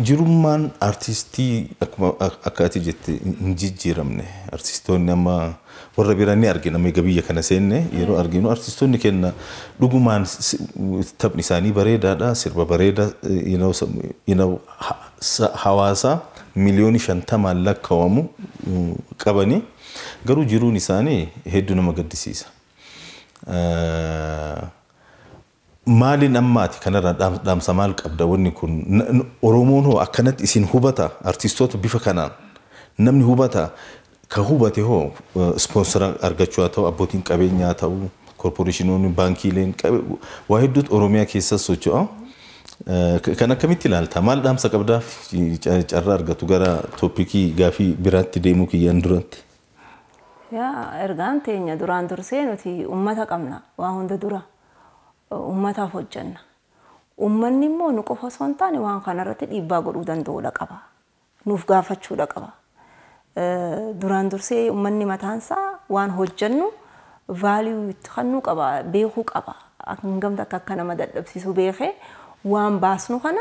jirummaan artistii akkaatii jette hin jijjiiramne artistoonni amma warra biraan ni argina mee biyya kana seenne yeroo arginu artistoonni kenna dhugumaan taphni isaanii bareedaadha sirba bareeda hawaasa miliyoona 50 lakkaa'amu qabani garuu jiruun isaanii hedduu nama gaddisiisa. Maalin ammaati kanarra dhaamsa maal qabda wanni kun Oromoon hoo akkanatti isin hubata artistoota bifa kanaan namni hubata ka hubate hoo sponsora argachuu haa ta'u abbootiin qabeenyaa ta'u korporeeshinoonni baankiileen waa hedduutu Oromiyaa keessa socho'a kan akkamitti ilaalta maal dhaamsa qabdaaf carraa argatu gara toopikii gaafii biraatti deemuu kiyyaan duratti. Yaa ergaan teenya duraan dursee nuti ummata qabna waa hunda dura. Ummataaf hojjanna. Ummanni immoo nu qofa osoo hin taane waan kanarratti dhiibbaa godhuu danda'uudha qaba. Nuuf gaafachuudha qaba. Duraan dursee ummanni mataansaa waan hojjannu vaaliyuu itti kennuu qaba, beekuu qaba. Hangamta akka nama dadhabsiisu beekee waan baasnu kana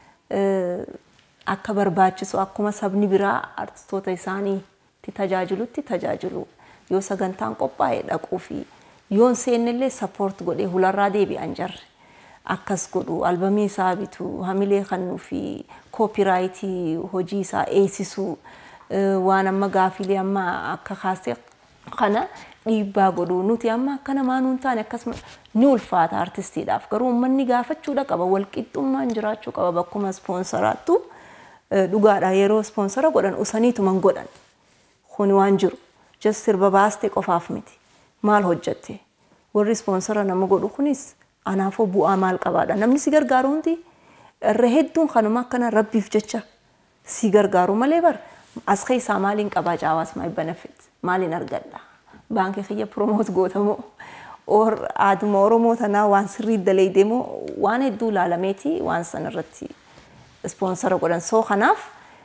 akka barbaachisu akkuma sabni biraa artistoota isaaniitti tajaajilutti tajaajilu. Yoo sagantaan qophaa'e dhaquu fi yoon seennillee support godhee hularraa deebi'an jarre akkas godhu albamii isaa bitu hamilee kannuu fi copyrightii hojii isaa eessisuu waan amma gaafilee amma akka kaasee kana dhiibbaa godhu nuti amma akka namaa nuun taane akkasuma ni ulfaata artistiidhaaf garuu uummanni gaafachuudha qaba walqixxummaan jiraachuu qaba bakkuma sponsораattu dhugaadha yeroo sponsora godhan usaniituman godhan kuni waan jiru just sirba baastee qofaaf miti. Maal hojjette warri sponsora nama godhu kunis anaafoo bu'aa maal qabaadha namni si gargaaru hundi irra hedduun kanuma akkana rabbiif jecha si gargaaru malee bar as keessaa maaliin qabaa jaawaas maal benefit maaliin argadha baankii kiyya promote gootamoo or aaduma Oromoo tanaa waan sirrii dalee deemu waan hedduu laalameeti waan san irratti sponsora godhan soo kanaaf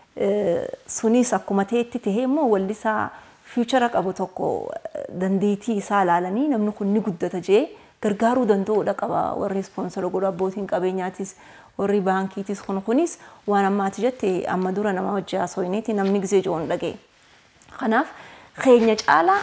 sunis akkuma ta'etti tahee immoo wallisaa future qabu tokko dandeettii isaa laalanii namni kun ni guddata jee gargaaruu danda'uudha qaba warri sponsora godhu abbootiin qabeenyaatis warri baankiitis kunis waan ammaati jette amma dura nama hojjaa sooyineeti namni gisee joon dhagee kanaaf keenya caalaa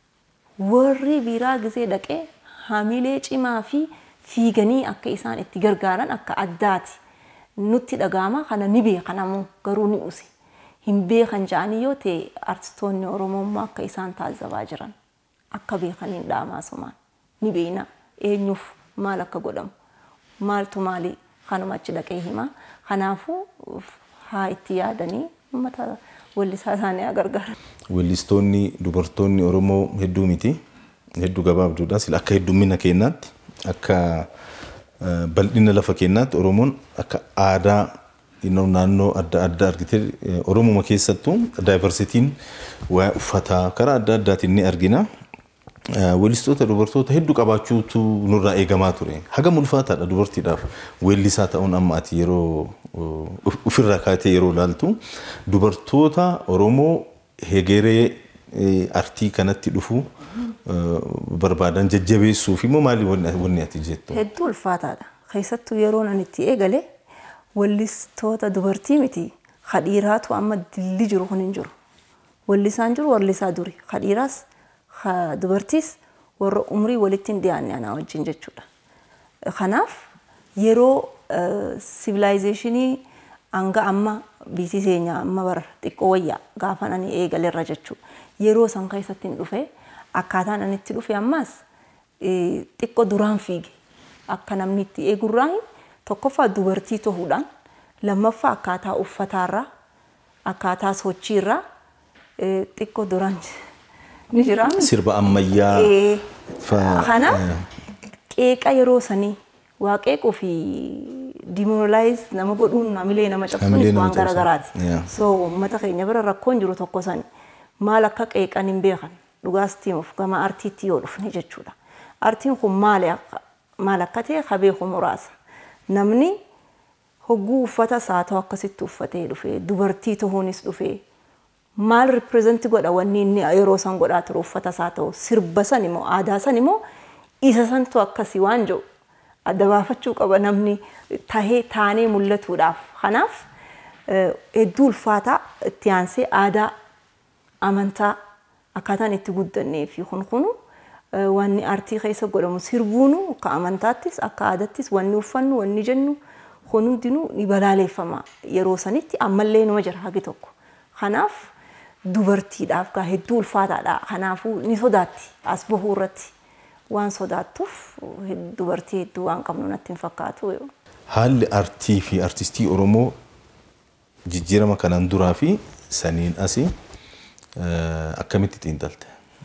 warri biraa gisee dhaqee hamilee cimaa fi fiiganii akka isaan itti gargaaran akka addaati nutti dhagaama kana ni beekanamu garuu ni usi hin beekan jaanii yoo ta'e artistoonni Oromoo akka isaan taasifaa jiran akka beekaniin dhaamaasumaan ni beena eenyuuf maal akka godhamu maaltu maali kanuma achi dhaqee hima kanaafuu haa itti yaadanii uummata wallisaa isaanii gargaaran. Wallistoonni dubartoonni Oromoo hedduu miti hedduu gabaabduudha sila akka heddummina kennaatti akka bal'ina lafa kennaatti Oromoon akka aadaa naannoo adda adda argite Oromoo keessattuu diversitiin waa uffataa karaa adda addaatiin ni argina. Wallistoota dubartoota hedduu qabaachuutu nurraa eegamaa ture. Hagam ulfaataadha dubartiidhaaf weellisaa ta'uun amma ati yeroo ofirraa kaatee yeroo laaltu dubartoota Oromoo hegeree artii kanatti dhufu barbaadan jajjabeessuuf immoo maali wanni ati jettu? Hedduu ulfaataadha. Keessattuu yeroo ani itti eegale wallistoota dubartii miti khadhiiraatu amma dilli jiru kun hin jiru. Wallisaan jiru wallisaa duri khadhiiraas dubartiis warra umrii walitti hin dhiyaanne ana wajjin jechuudha. Kanaaf yeroo civilizationii anga amma biitii seenya amma bara xiqqoo wayyaa gaafan ani eegalerra jechuudha. Yeroo san keessatti hin dhufe akkaataan ani itti dhufe ammas xiqqoo duraan fiige akka namni itti eegurraa tokkoffaa dubartii tohuudhaan lammaffaa akkaataa uffataarraa akkaataa sochiirraa xiqqoo duraan ni jira. Sirba ammayyaa. Kana qeeqa yeroo sanii waaqeequu fi demoralize nama godhuun namilee nama cabsuun waan garagaraati. So uummata keenya bira rakkoon jiru tokko sani maal akka qeeqan hin beekan dhugaastiimuuf gama artiitti yoo dhufne jechuudha. Artiin kun maal akka ta'e kabeeku muraasa. Namni hogguu uffata saatoo akkasitti uffatee dhufe dubartii tohuunis dhufe maal represent godha wanni inni yeroo san godhaa ture uffata saatoo sirba san immoo aadaa san immoo isa santu akkasii waan jiru adda baafachuu qaba namni tahee taanee mul'atuudhaaf. Kanaaf hedduu ulfaataa itti aansee aadaa amantaa akkaataan itti guddannee fi kunu wanni aartii keessa godhamu sirbuunu akka amantaattis akka aadaattis wanni uffannu wanni jennu hundinuu ni balaaleeffama yeroo sanitti ammallee numa jira hagi tokko. Kanaaf dubartiidhaaf gaa hedduu ulfaataadha. Kanaafuu ni sodaatti as bahuu irratti waan sodaattuuf dubartii hedduu waan qabnu natti hin fakkaatu. Haalli aartii fi aartistii Oromoo jijjiirama kanaan duraa fi saniin asii akkamitti xiinxalte?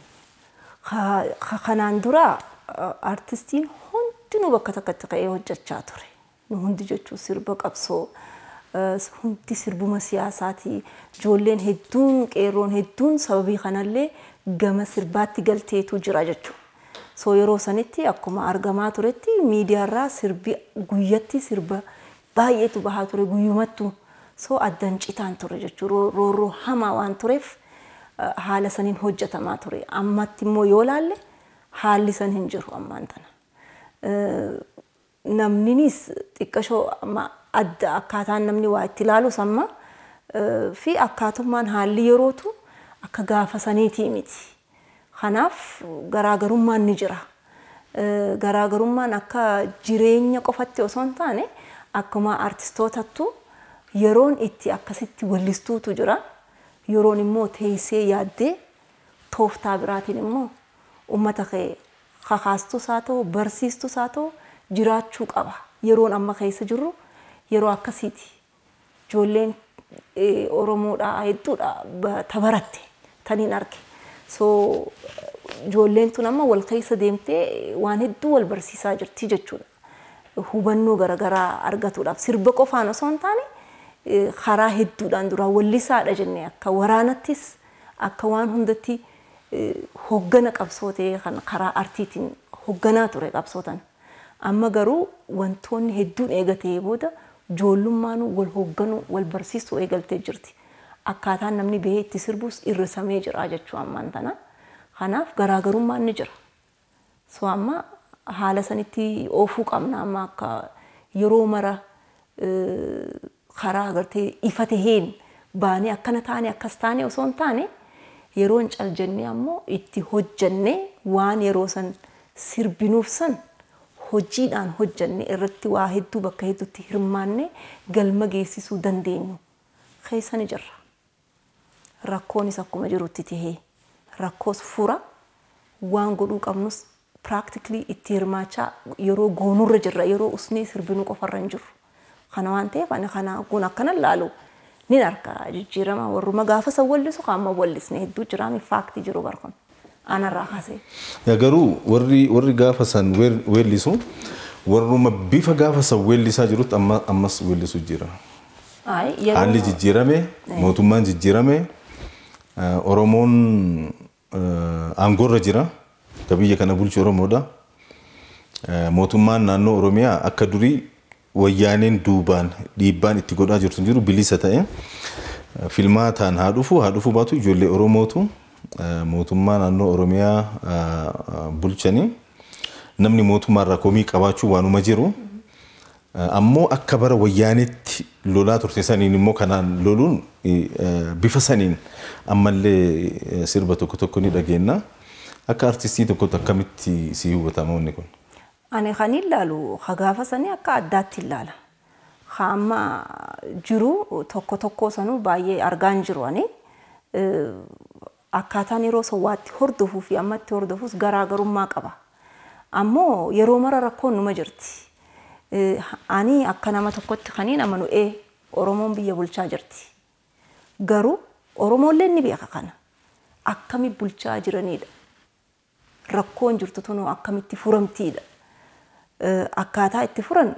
Kanaan dura aartistiin hundinuu bakka takkatti ka'ee hojjechaa ture. Nu hundi jechuun sirba qabsoo, hundi sirbuma siyaasaati. Ijoolleen hedduun qeerroon hedduun sababii kanallee gama sirbaatti galteetu jira jechuudha. So yeroo sanitti akkuma argamaa turetti miidiyaarraa sirbi guyyatti sirba baay'eetu bahaa ture guyyumattu. So addan citaan ture jechuudha. Roorroo hamaa waan tureef haala saniin hojjetamaa ture. Ammatti immoo yoo laalle haalli san hin jiru ammaan tana. Namninis xiqqashoo adda akkaataan namni waa itti ilaalu samma fi akkaatummaan haalli yerootu akka gaafa saniitii miti. Kanaaf garaagarummaan ni jira. Garaagarummaan akka jireenya qofatti osoo hin taane akkuma aartistootattu yeroon itti akkasitti wallistuutu jira. Yeroon immoo teessee yaaddee tooftaa biraatiin immoo uummata kee kakaastus haa ta'u barsiistus haa ta'u jiraachuu qaba. Yeroon amma keessa jirru yeroo akkasiiti. Ijoolleen Oromoodhaa hedduudha tabaratte taniin arge. So ijoolleen tun amma wal keessa deemtee waan hedduu wal barsiisaa jirti jechuudha. Hubannoo garaagaraa argatuudhaaf sirba qofaan osoo hin taane karaa hedduudhaan dura wallisaadha jennee akka waraanattis akka waan hundatti hoggana qabsoo ta'ee kan karaa aartiitiin hogganaa ture qabsootan. Amma garuu wantoonni hedduun eegatee booda ijoollummaan wal hogganuu wal barsiisuu eegaltee jirti. Akkaataan namni bahee itti sirbus irrisamee jira jechuu ammaan tana. Kanaaf garaagarummaan ni jira. So amma haala sanitti oofuu qabna amma akka yeroo mara karaa agartee ifa taheen baanee akkana taane akkas taane osoo hin taane yeroon caljennee ammoo itti hojjannee waan yeroo san sirbinuuf san hojiidhaan hojjannee irratti waa hedduu bakka hedduutti hirmaannee galma geessisuu dandeenyu keessa ni jirra. Rakkoonis akkuma jirutti tahee rakkoos fura waan godhuu qabnus practically itti hirmaachaa yeroo goonurra jirra yeroo usnee sirbinuu qofarra hin jirru. Kana waan ta'eef ani kana kun akkana laalu ni arka jijjiirama warruma gaafa san wallisu qaama wallisne hedduu jiraami faakti jiru barkon. Ana raakase. Ya garuu warri gaafa san wellisu warruma bifa gaafa san wellisaa jirutti ammas wellisu jira. Haalli jijjiirame mootummaan jijjiirame Oromoon aangorra jira biyya kana bulchu Oromoodha. Mootummaan naannoo Oromiyaa akka durii wayyaaneen duubaan dhiibbaan itti godhaa jirtu jiru bilisa ta'e filmaataan haa dhufu baatu ijoollee Oromootu mootummaa naannoo Oromiyaa bulchanii namni mootummaarraa komii qabaachuu waanuma jiru ammoo akka bara wayyaanetti lolaa turte saniin immoo kanaan loluun bifa saniin ammallee sirba tokko ni dhageenya akka artistii tokkotti akkamitti si hubatama wanni kun? Ani kan ilaalu gaafa sanii akka addaatti ilaala. Amma jiru tokko sanuu baay'ee argaan jiru ani akkaataan yeroo sawwaatti hordofuu fi ammatti hordofuus garaagarummaa qaba. Ammoo yeroo mara rakkoon numa jirti. Ani akka nama tokkotti kaniin amanu Oromoon biyya bulchaa jirti. Garuu Oromoollee ni beeka kana. Akkami bulchaa jiranidha. Rakkoon jirtu tunoo akkamitti furamtiidha. Akkaataa itti furan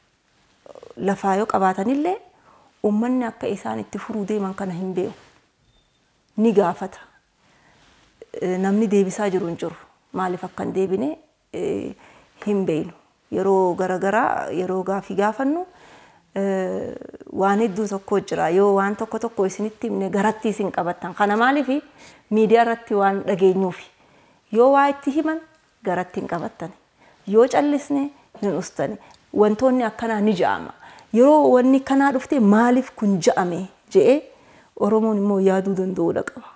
lafaa yoo qabaatanillee uummanni akka isaan itti furuu deeman kana hin beeku. Ni gaafata. Namni deebisaa jiru hin jiru. Maaliif akka hin deebine hin beeknu. Yeroo garagaraa yeroo gaafii gaafannu waan hedduu tokko jira. Yoo waan tokko isinitti himne garatti isin qabattan. Kana maaliif miidiyaa irratti waan dhageenyuuf yoo waa itti himan garatti hin qabattan. Yoo callisne hin ustane wantoonni akkanaa ni ja'ama. yeroo wanni kanaa dhufte maaliif kun ja'ame jedhee Oromoon immoo yaaduu danda'uudha qaba.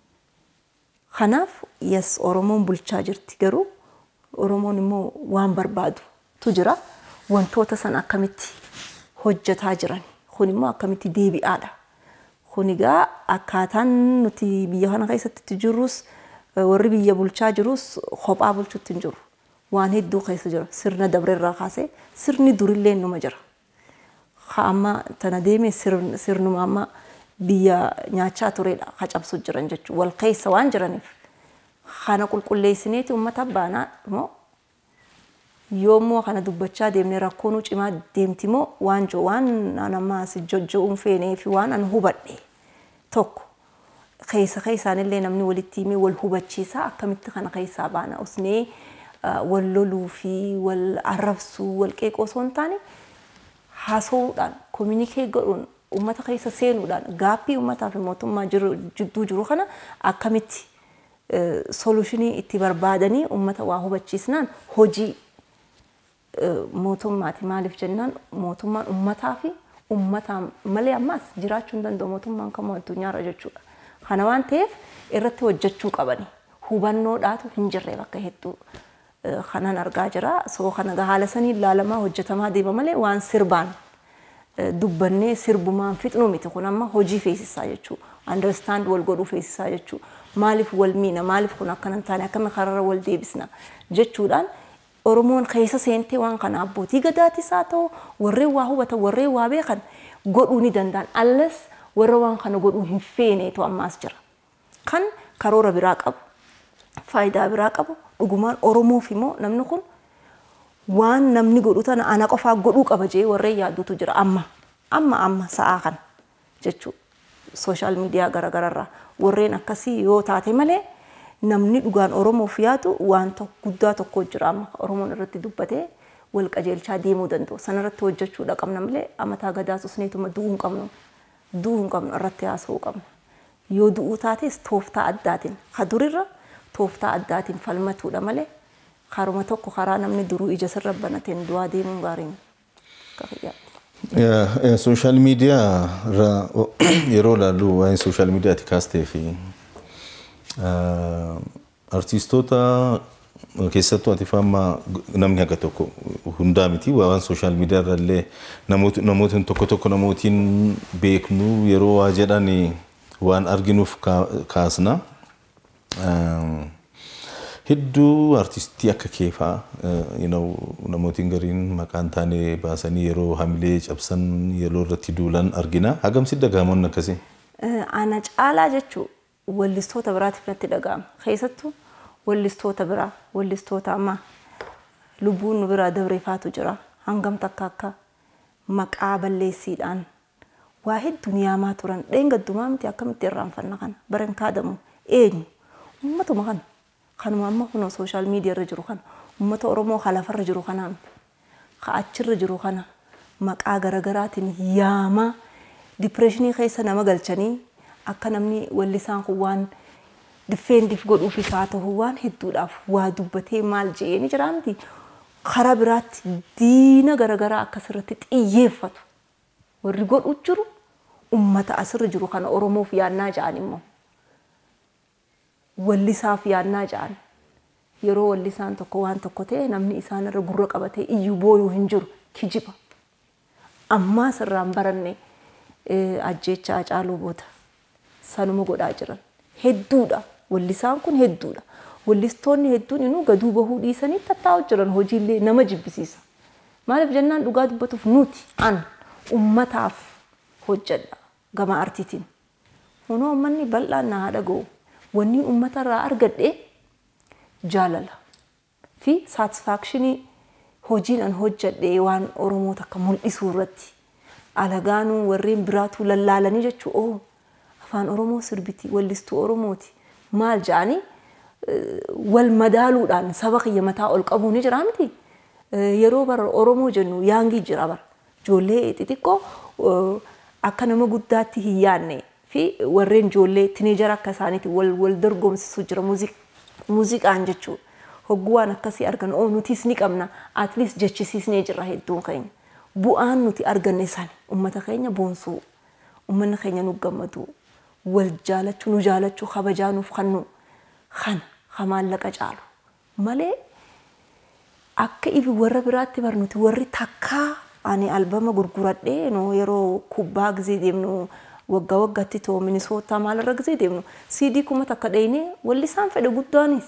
Kanaaf yes Oromoon bulchaa jirti garuu Oromoon immoo waan barbaadu tu jira wantoota san akkamitti hojjetaa jiran kun immoo akkamitti deebi'aadha. Kun egaa akkaataan nuti biyya kana keessatti jirrus warri biyya bulchaa jirus kophaa bulchuutti hin jiru. Waan hedduu keessa jira sirna dabrerraa kaasee sirni durillee numa jira. Amma tana deemee sirnuma amma biyya nyaachaa turedha hacabsu jiran jechuudha wal keessa waan jiraniif kana qulqulleessineeti uummata baanaa moo yoommoo kana dubbachaa deemnee rakkoonuu cimaa deemti moo waan nama as jojjo'uun feenee fi waan an hubadhe tokko keessaanillee namni walitti himee wal hubachiisa akkamitti kana keessaa baana usnee wal loluu fi wal arrabsuu wal qeeqoo osoo hin taane haasa'uudhaan communicate godhuun ummata keessa seenuudhaan gaappii ummataa fi mootummaa jidduu jiru kana akkamitti solutionii itti barbaadanii ummata waa hubachiisnaan hojii mootummaati maaliif jennaan mootummaan ummataa fi ummataa malee ammas jiraachuu hin danda'u mootummaan kamuu addunyaarra jechuudha. Kana waan ta'eef irratti hojjechuu qabani. Hubannoodhaatu hin jirre bakka hedduu kanan argaa jira. Soo kana haala sanii ilaalamaa hojjetamaa deema malee waan sirbaan dubbannee sirbumaan fixnu miti kun amma hojii feesisaa jechuudha. Understand wal godhuu feesisaa jechuudha. Maaliif wal miina maaliif kun akkanan taane akkami karara wal deebisna jechuudhaan Oromoon keessa seentee waan kana abbootii gadaatis haa ta'u warreen waa hubatan warreen waa beekan godhuu ni danda'an allas warra waan kana godhuu hin feeneetu ammaas jira. Kan karoora biraa qabu faayidaa biraa qabu dhugumaan Oromoof immoo namni kun waan namni godhu tana ana qofaa godhuu qaba jee warreen yaadutu jira amma sa'aa kana jechuudha. Social media garagararraa warreen akkasii yoo taate malee namni dhugaan Oromoof yaadu waan guddaa tokko jira amma Oromoon irratti dubbatee wal qajeelchaa deemuu danda'u. Sanarratti hojjechuudha qabna malee amataa gadaas usneetuma du'uu hin qabnu irratti haasa'uu qabna. Yoo du'uu taates tooftaa addaatiin kadurirra tooftaa addaatiin falmatuudha malee karuma tokko karaa namni duruu ija sirra banateen du'aa deemuun gaariin qabiyyadha. Social media yeroo laallu waa'ee social media ati kaastee fi artistoota keessattuu ati faama namni akka tokko hundaa miti waan social media irrallee namoota tokko namootiin beeknu yeroo waa jedhan waan arginuuf kaasna. Hedduu artistii akka keefaa namootiin gariin maqaan taane baasanii yeroo hamilee cabsan yeroo irratti duulan argina. Hagamsi dhagahamoon akkasii? Ana caalaa jechuun wallistoota biraatiif natti dhagahama. Keessattuu wallistoota biraa wallistoota amma lubbuun nu biraa dabreefaatu jira. Hangam takka akka maqaa balleessiidhaan waa hedduun yaamaa turan dheengaddumaa miti akkamitti irraanfanna kana baran kaadamu eenyu ummatuma kana. Kanuma amma kun social media irra jiru kana ummata Oromoo halafarra jiru kana achirra jiru kana maqaa garagaraatiin yaama depressionii keessa nama galchanii akka namni wallisaan kun waan defendiif godhuuf isaa ta'u waan hedduudhaaf waa dubbatee maal jeeni jira miti karaa biraatti diina garagaraa akkasirratti xiyyeeffatu warri godhu jiru ummata asirra jiru kana Oromoof yaannaa ja'an immoo wallisaaf yaannaa ja'an yeroo wallisaan tokko waan tokko ta'e namni isaan irra gurra qabatee iyyuu booyuu hin jiru kijiba ammaa sirraan baranne ajjeechaa caaluu boota sanuma godhaa jiran hedduudha wallisaan kun hedduudha wallistoonni hedduun inuu gaduu bahuu dhiisanii tattaa'u jiran hojiillee nama jibbisiisa maaliif jennaan dhugaa dubbatuuf nuti an ummataaf hojjedha gama artiitiin hunoo ummanni bal'aan na haadha ga'u wanni ummata irraa argadhe jaalala fi satisfactionii hojiin an hojjedhe waan Oromoo takka mul'isuu irratti alagaanuu warreen biraatu lallaalanii jechuu afaan Oromoo sirbiti wallistuu Oromooti maal ja'anii wal madaaluudhaan saba kiyya mataa ol qabuu ni jira miti yeroo bara Oromoo jennu yaangii jira bara ijoollee xixiqqoo akka nama guddaatti hin yaanne fi warreen ijoollee tineejara akka isaaniiti wal dorgomsiisu jira muuziqaan jechuudha hogguwaan akkasii argan nutis ni qabna at least jechisiisnee jirra hedduun keenya bu'aan nuti arganne san ummata keenya boonsuu ummanni keenya nu gammadu wal jaalachuu nu jaalachuu kabajaa nuuf kannu kana hamaallaqa caalu malee akka ifi warra biraatti barnuti warri takkaa ani albama gurguradhee no yeroo kubbaa gizee deemnu waggaa waggaatti too Minnesota maalirra gizee deemnu CD kuma takka dheenee walli isaan fedhe guddaanis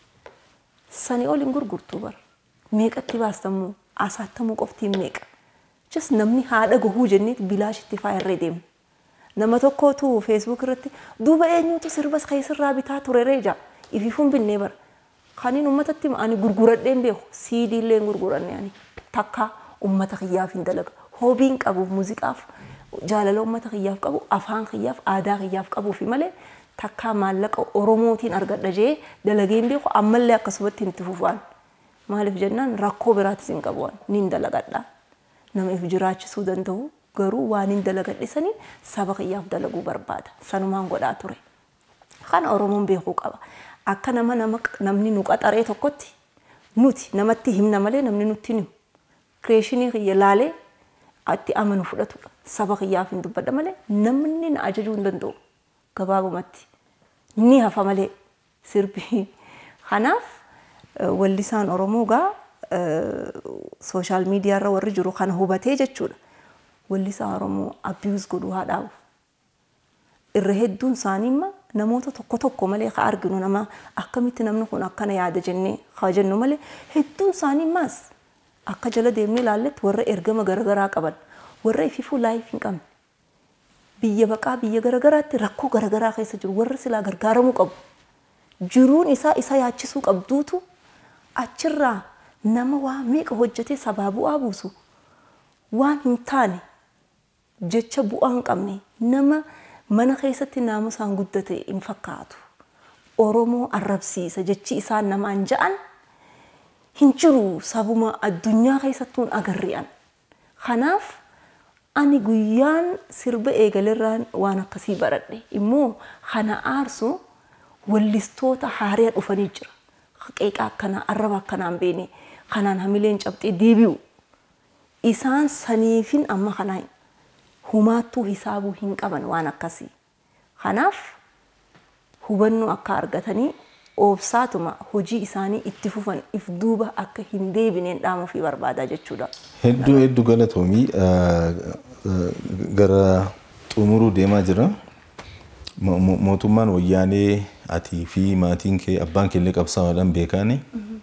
sani olin gurgurtuu bar meeqatti baastamu asaattamu qoftiin meeqa just namni haadha gohuu jenneet bilaashitti faayirree deemnu nama tokkootu Facebook irratti duuba eenyuutu sirbas keessirraa bitaa ture reeja ififuun binnee bar kaniin ummatatti ani gurguradheen beeku CD illee gurguranne ani takka ummata kiyyaaf hin dalaga hoobiin qabu muuziqaaf jaalala ummata kiyyaaf qabu afaan kiyyaaf aadaa kiyyaaf qabu fi malee takka maallaqa oromootiin argadha jee dalageen beeku ammallee akkasumatti itti fufaan maaliif jennaan rakkoo biraatis hin qabu niin dalagadha nama if jiraachisuu danda'u garuu waan hin dalagadhisanii saba kiyyaaf dalaguu barbaada sanumaan godhaa ture kan oromoon beekuu qaba akka namni nu qaxaree tokkotti nuti namatti himna malee namni nutti himu creationii kiyya laalee atti amanu fudhatudha saba kiyyaaf hin dubbadha malee namni na ajajuu hin danda'u gabaabumatti ni hafa malee sirbii kanaaf wallisaan oromoo gaa social media irra warri jiru kana hubatee jechuudha wallisaa oromoo abuse godhu haadhaawu irra hedduun isaaniimma namoota tokko malee ka arginu nama akkamitti namni kun akkana yaada jennee haa jennu malee hedduun isaaniimmaas akka jala deemnee ilaalletti warra ergama garagaraa qaban warra ififuu laayif hin qabne biyya baqaa biyya garagaraatti rakkoo garagaraa keessa jiru warra silaa gargaaramuu qabu jiruun isa yaachisuu qabduutu achirraa nama waa meeqa hojjetee sabaa bu'aa buusu waan hin taane jecha bu'aa hin qabne nama mana keessatti naamusaan guddate hin fakkaatu oromoo arrabsiisa jechi isaan namaan ja'an hin jiru sabuma addunyaa keessattuun agarri'an kanaaf ani guyyaan sirba eegalerraan waan akkasii baradhe immoo kana aarsu wallistoota haariyaa dhufanii jira qeeqa akkana arraba akkanaan beene kanaan hamileen cabxee deebi'u isaan saniifin amma kana humaattuu hisaabuu hin qaban waan akkasii kanaaf hubannoo akka argatanii obsaatuma hojii isaanii itti fufan if duuba akka hin deebineen dhaamuu fi barbaadaa jechuudha. Hedduu galatoomii gara xumuruu deemaa jira. Mootummaan wayyaanee atii fi maatiin kee abbaan kee illee qabsaa'aadhaan beekani.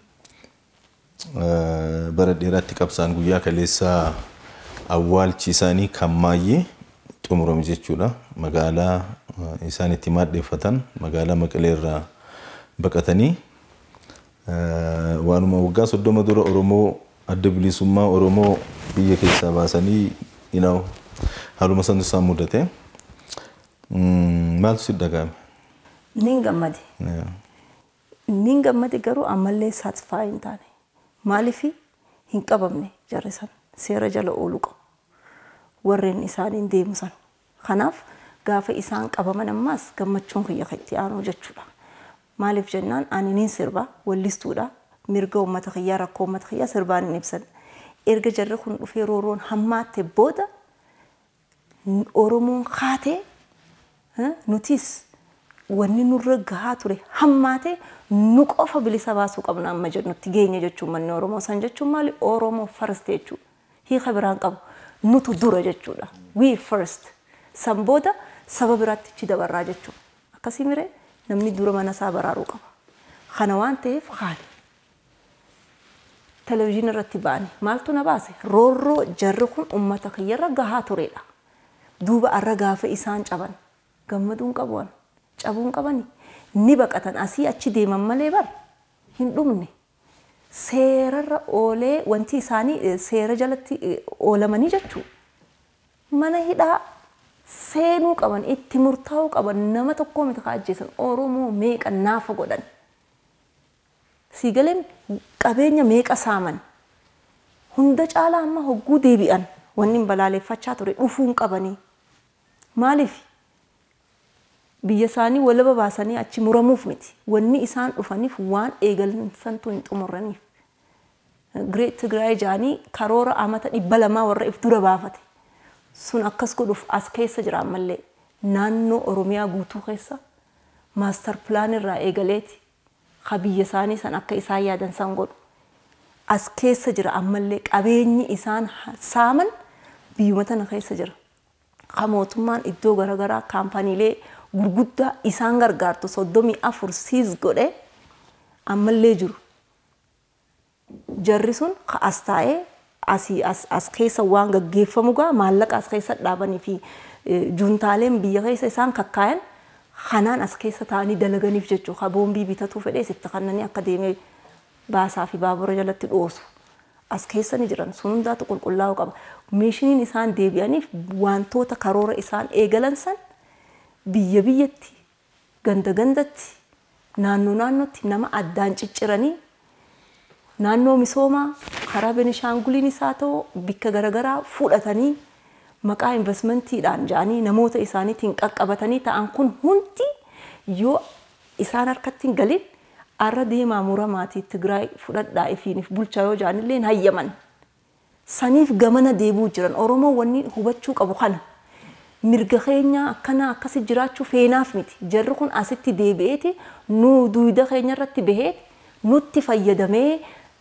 Bara dheeraatti qabsaan guyyaa kaleessaa awwaalchi isaanii kan maayyee xumurame jechuudha. Magaalaa isaan itti maaddeeffatan magaalaa Maqalee irraa baqatanii waanuma waggaa 30 dura Oromoo adda bilisummaa Oromoo biyya keessaa baasanii haaluma santu isaan mudate. Maaltu si dhagahame? Nin gammade garuu ammallee satisfaa hin taane. Maaliif hin qabamne jarri san seera jala ooluu qabu. Warreen isaaniin deemu san. Kanaaf gaafa isaan qabaman ammaas gammachuun kiyya itti aanu jechuudha. Maaliif jennaan ani nin sirba wallistuudha mirga uummata kiyyaa rakkoo uummata kiyyaa sirbaan hin ibsan. Erga jarri kun dhufee rooroon hammaatte booda Oromoon kaatee nutis wanni nurra gahaa ture hammaate nu qofa bilisa baasuu qabna amma jennutti geenye jechuun manni Oromoo san jechuun maali Oromoo first jechuudha. Hiika biraan qabu nutu dura jechuudha. We first. San booda saba biraatti ichi dabarraa jechuudha. Akkasii miree namni dura mana isaa baraaruu qaba. Kana waan ta'eef haali. Televezyiinii irratti ba'anii maaltu na baase roorroo jarri kun uummata kiyyarra gahaa turedha. Duuba arra gaafa isaan caban gammaduun qabuun cabuun qabani ni baqatan asii achi deeman malee bar hin dhumne seerarra oolee wanti isaanii seera jalatti oolamanii jechuudha. Mana hidhaa seenuu qaban itti murtaa'uu qaban nama tokko miti kaajjeesan Oromoo meeqa naafa godhan. Siigaleen qabeenya meeqa saaman hunda caalaa amma hogguu deebi'an wanni balaaleffachaa ture dhufuun qabanii. Maaliif biyya isaanii walaba baasanii achi muramuuf miti wanni isaan dhufaniif waan eegalan santu hin xumuraniif Great Tigray jaanii karoora amata 200 warra if dura baafate. Sun akkas godhuuf as keessa jira ammallee naannoo Oromiyaa guutuu keessa master plan irraa eegaleeti qabiyya isaanii san akka isaan yaadan san godhu. As keessa jira ammallee qabeenyi isaan saaman biyyuma tana keessa jira. Mootummaan iddoo garaagaraa kaampaniilee gurguddaa isaan gargaartu 34 siis godhe ammallee jiru. Jarri sun as taa'ee as keessa waan gaggeeffamu gaa maallaqa as keessa dhaabanii fi juuntaaleen biyya keessa isaan kakkaayan kanaan as keessa taa'anii dalaganiif jechuudha. Boombii bitatuu fedhee sitti kannanii akka deemee baasaa fi baabura jalatti dhoosu. As keessa ni jiran sun hundaatu qulqullaa'uu qaba. Meeshiniin isaan deebi'aniif wantoota karoora isaan eegalan san biyya biyyatti ganda gandatti naannoo naannootti nama addaan cicciranii naannoo misoomaa karaa Benishaanguliin isaa ta'u bikka garaagaraa fudhatanii maqaa investmentiidhaan jaanii namoota isaaniitiin qaqqabatanii ta'an kun hundi yoo isaan harkatti hin galin arra deemaa muramaatii Tigraay fudhadhaa ifiiniif bulchaa yoo jaanillee hayyaman. Saniif gamana deebuu jiran Oromoo wanni hubachuu qabu kana. Mirga keenya akkana akkasi jiraachuu feenaaf miti. Jarri kun asitti deebi'eeti nu duwida keenya irratti baheeti nutti fayyadamee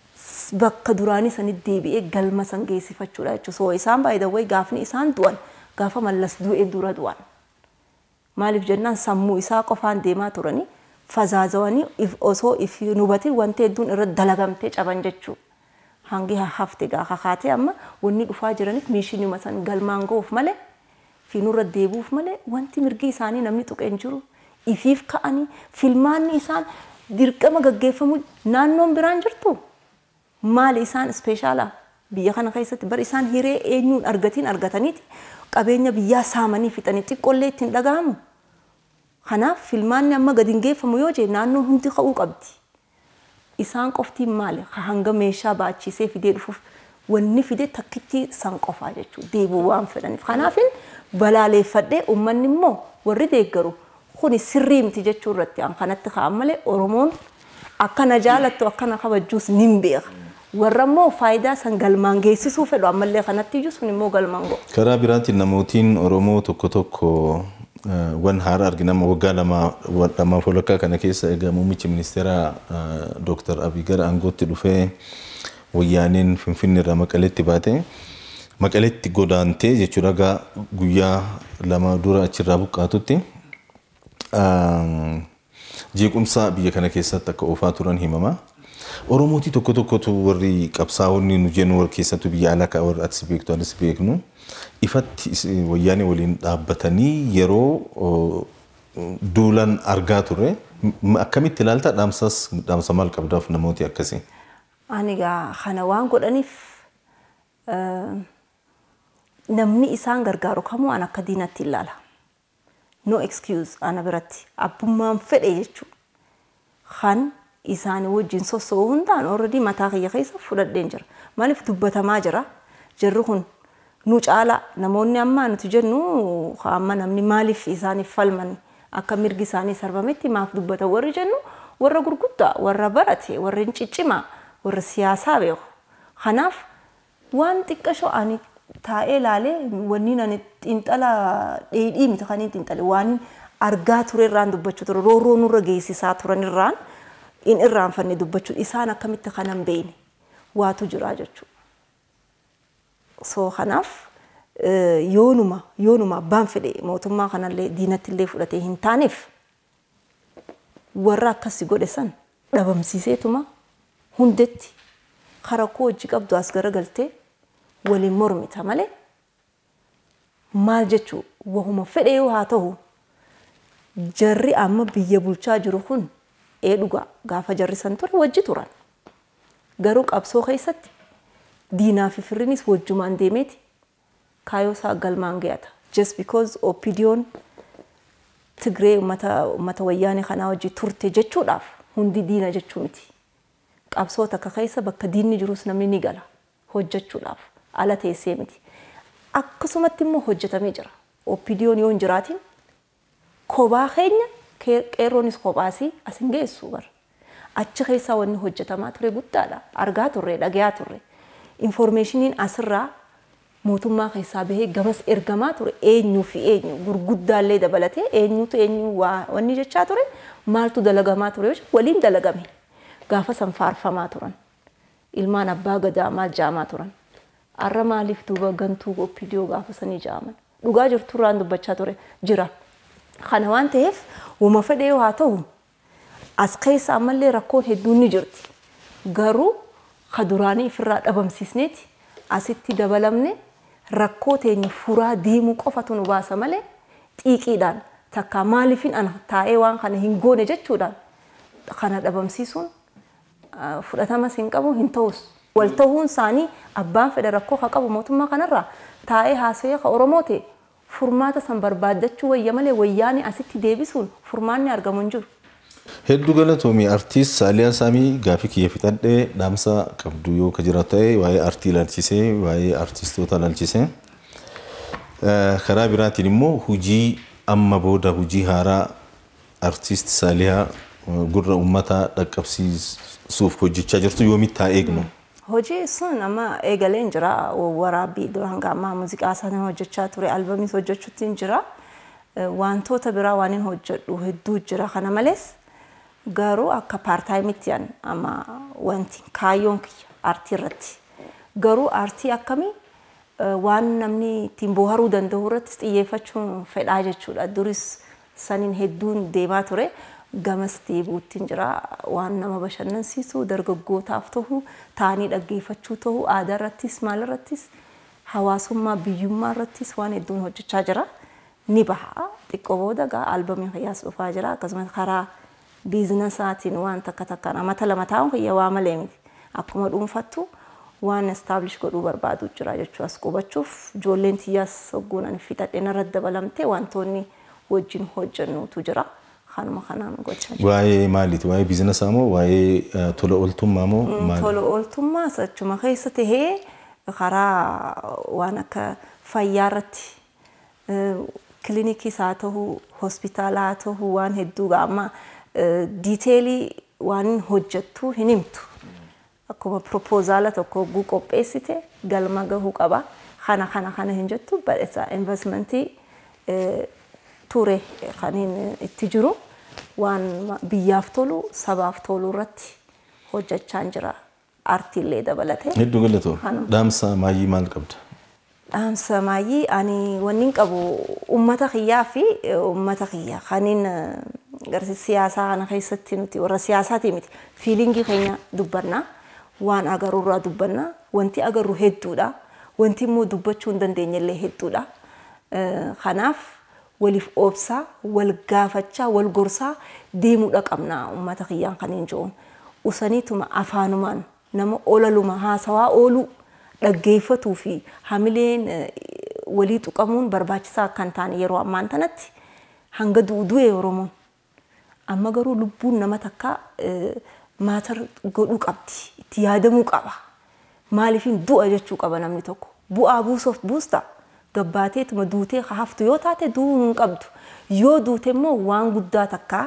bakka duraanii sanitti deebi'ee galma san geessifachuudha jechuudha. So isaan baay'ee gaafni isaan du'an gaafa mallas du'ee dura du'an. Maaliif jennaan sammuu isaa qofaan deemaa turanii fazaazawanii osoo if nubatiin wanti hedduun irratti dalagamtee caban jechuudha. Hangi hafte gaafa kaatee amma wanni dhufaa jiraniif meeshinuma san galmaan ga'uuf malee fi nurra deebuuf malee wanti mirgi isaanii namni tuqeen jiru ifiif ka'anii filmaanni isaan dirqama gaggeeffamu naannoon biraan jirtu. Maali isaan ispeeshaala biyya kana keessatti bar isaan hiree eenyuun argataniiti qabeenya biyyaa saamanii fixanii xiqqollee ittiin dhagahamu. Kanaaf filmaanni amma gadi hin geeffamu yoo jee naannoon hundi ka'uu qabdi. Isaan qoftiin maali hanga meeshaa baachisee fidee dhufuuf wanni fidee takkitti san qofaa jechuudha deebuu waan fedhaniif. Kanaafin balaaleeffadhee uummanni immoo warri deeggaru kuni sirrii miti jechuu irratti an kanatti ka'an malee Oromoon akkana jaalattu akkana kabajjuus nin beeka. Warra immoo faayidaa san galmaan geessisuu fedhu ammallee kanatti iyyuu sun immoo galmaan go'a. Karaa biraatiin namootiin Oromoo tokko tokko wan haaraa arginama waggaa lamaaf walakkaa kana keessa egaa muummichi ministeera Dr. Abiy gara aangootti dhufee wayyaaniin Finfinnee irraa Maqaleetti baate Maqaleetti godaantee jechuudha gaa guyyaa lama dura achirraa buqqaatutti jeequmsa biyya kana keessatti akka oofaa turan himama. Oromootii tokko tokkotu warri qabsaa'onni nu jennu warra keessattuu biyya alaa warra ati beektu anis beeknu ifatti wayyaanii waliin dhaabbatanii yeroo duulan argaa turre akkamitti ilaalta dhaamsa maal qabdaaf namooti akkasii? Ani gaa kana waan godhaniif namni isaan gargaaru kamuu an akka diinatti ilaala. No excuse ana biratti abbummaan fedhe jechuudha. Kan isaan wajjin sosoo hundaan already mataa kiyya keessa fudhadheen jira. Maaliif dubbatamaa jira? Jarri kun nu caala namoonni amma nuti jennu amma namni maaliif isaaniif falman akka mirgi isaanii sarbametti maaf dubbata warri jennu warra gurguddaa warra barate warra ciccimaa warra siyaasaa beeku. Kanaaf waan xiqqashoo ani taa'ee ilaalee wanni nani xiinxala dheedhii miti kan xiinxale waan argaa ture irraan dubbachuu ture rooroo nurra geessisaa turan irraan in irraanfanne dubbachuu isaan akkamitti kanan beeyne waatu jira jechuudha. So kanaaf yoonuma abbaan fedhe mootummaa kanallee diinatti illee fudhatee hin taaneef warra akkasii godhe san dhabamsiiseetuma hundetti karaa koo hojii qabdu as garagaltee waliin mormita malee maal jechuu wahuma fedhe yoo haa ta'u jarri amma biyya bulchaa jiru kun dhugaa gaafa jarri san ture wajji turan garuu qabsoo keessatti diinaa fi firrinis wajjumaan deemeeti kaayoo isaa galmaan ga'ata just because opinion Tigree ummata wayyaanee kanaa wajji turte jechuudhaaf hundi diina jechuu miti qabsoo takka keessa bakka diinni jirus namni ni gala hojjechuudhaaf ala teessee miti akkasumatti immoo hojjetamee jira opinion yoo hin jiraatin kophaa keenya qeerroonis kophaasii asin geessu bara achi keessa wanni hojjetamaa ture guddaadha argaa turre dhagayaa turre informationiin asirraa mootummaa keessaa bahee gamas ergamaa ture eenyu fi eenyu gurguddaallee dabalatee eenyutu eenyu wanni jechaa ture maaltu dalagamaa ture waliin dalagame gaafa san faarfamaa turan ilmaan abbaa gadaa maal jaamaa turan arra maaliif duuba gantuu oppidiyoo gaafa sanii jaaman dhugaa jirtu irraan dubbachaa ture jira kana waan ta'eef wama fedhee haa ta'u as keessa ammallee rakkoon hedduun ni jirti garuu kaduraanii ifirraa dhabamsiisneeti asitti dabalamne rakkoo teenya furaa deemuu qofatu nu baasa malee xiiqiidhaan takka maaliifin ana taa'ee waan kana hin goone jechuudhaan kana dhabamsiisuun fudhatamas hin qabu hin ta'us wal ta'uun isaanii abbaan fedha rakkoo haa qabu mootummaa kanarraa taa'ee haasawee ka Oromoo ta'e furmaata san barbaaddachuu wayya malee wayyaanii asitti deebisuun furmaanni argamu hin jiru. Hedduu galatoomii artiist Saalihaa Saamii gaafii kiyya fixadhee dhaamsa qabdu yoo ka jira ta'e waa'ee artii ilaalchisee waa'ee artistoota ilaalchisee karaa biraatiin immoo hojii amma booda hojii haaraa artiist Saalihaa gurra uummataa dhaqqabsiisuuf hojjechaa jirtu yoomitti haa eegnu. Hojii sun amma eegaleen jira waraabbii duraan gammaa muuziqaa sana hojjechaa ture albamis hojjechuutti jira wantoota biraa waan hin hojjedhu hedduu jira kana malees garuu akka paartaayimitti amma wanti kaayyoon kiyya artii irratti garuu artii akkamii waan namni ittiin boharuu danda'u irratti xiyyeeffachuun fedhaa jechuudha duris saniin hedduun deemaa ture gamas deebuutti jira waan nama bashannansiisu dargaggootaaf ta'u taanii dhaggeeffachuu ta'u aadaa irrattis maal irrattis hawaasummaa biyyummaa irrattis waan hedduun hojjechaa jira ni baha xiqqoo booda gaa albamii fayyaas dhufaa jira akkasumas karaa biizinasaatiin waan takka takkaan amata lama taa'uun kiyya waa malee miti akkuma dhuunfattu waan establish godhuu barbaadu jira jechuu as qubachuuf ijoolleen tiyyaas hogguun ani fixadheen irratti dabalamtee wantoonni wajjin hojjennuutu jira kanuma kanaan gochaa jira. Waa'ee maaliiti? Waa'ee biizinasaa moo waa'ee tola ooltummaa moo maali? Tola ooltummaa achuma keessa tahee karaa waan akka fayyaa irratti kilinikis haa ta'u hospitaalaa haa ta'u waan hedduu amma diiteelii waan hojjettu hin himtu. Akkuma propozaala tokko guu qopheessite galma gahuu qaba. Kana hin jettu badheessa investmentii ture kaniin itti jiru waan biyyaaf tolu sabaaf tolu irratti hojjechaa jira artiillee dabalatee. Hedduu galatoo. Dhaamsa maayii maal qabda? Dhaamsa maayii ani wannin qabu ummata kiyyaa fi ummata kiyya kaniin garsi siyaasaa kana keessatti nuti warra siyaasaati miti fiilingii keenya dubbanna waan agarurraa dubbanna wanti agarru hedduudha wanti immoo dubbachuu hin dandeenyellee hedduudha kanaaf waliif obsaa wal gaafachaa wal gorsaa deemuudha qabna ummata kiyyaan kaniin joon usaniituma afaanumaan nama olaluma haasawaa oolu dhaggeeffatuu fi hamileen walii tuqamuun barbaachisaa kan ta'an yeroo ammaan tanatti hanga du'ee Oromoon amma garuu lubbuun nama takka maatar godhuu qabdi itti yaadamuu qaba maaliifin du'a jechuu qaba namni tokko bu'aa buusuuf buusta gabbaateetuma duutee haftu yoo taate du'uu hin qabdu yoo duute immoo waan guddaa takka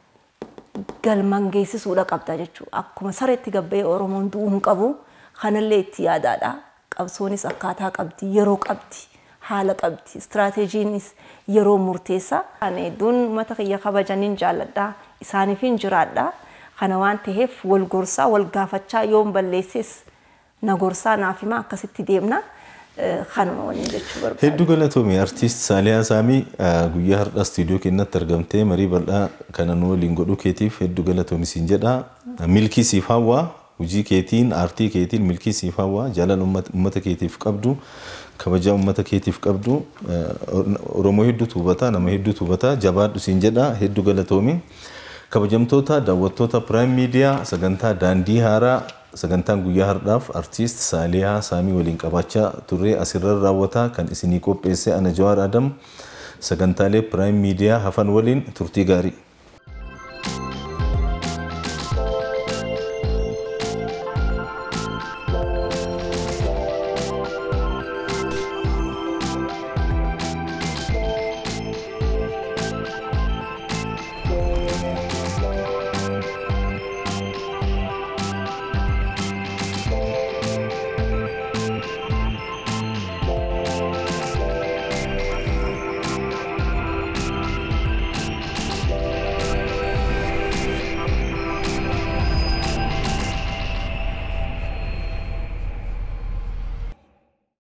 galmaan geessisuudha qabda jechuu akkuma sareetti gabbee Oromoon du'uu hin qabu kanallee itti yaadaadha qabsoonis akkaataa qabdi yeroo qabdi haala qabdi istiraatejjiinis yeroo murteessa ani duun mata kiyya kabajaniin jaalladha isaaniifin jiraadha kana waan ta'eef wal gorsaa wal gaafachaa yoon balleesses na gorsaa naaf hima akkasitti deemna kanuma waliin jechuu barbaada. Hedduu galatoomii artiist Saalihaa Saamii guyyaa har'aa istuudiyoo keenyatti argamtee marii bal'aa kana nu waliin godhuu keetiif hedduu galatoomii siin jedha milkii siif hawwaa hojii keetiin aartii keetiin milkii siif hawwaa jaalala uummata keetiif qabdu kabajaa uummata keetiif qabdu Oromoo hedduutu hubata nama hedduutu hubata jabaadhu siin jedha hedduu galatoomii kabajamtoota daawwattoota Prime Media sagantaa Daandii Haaraa sagantaan guyyaa har'aaf artiist Saalihaa Saamii waliin qabaachaa turre asirra raawwata kan isinii qopheesse ana Jawaar Adam sagantaalee Prime Media hafan waliin turtii gaarii